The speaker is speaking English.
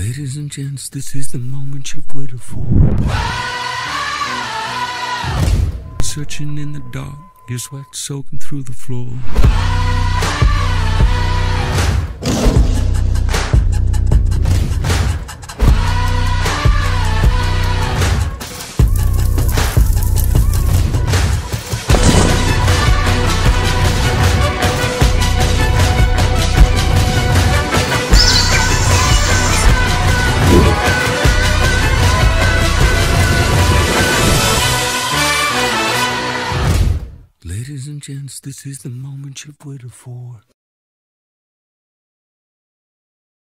Ladies and gents, this is the moment you've waited for. Searching in the dark, your sweat soaking through the floor. Ladies and gents, this is the moment you've waited for.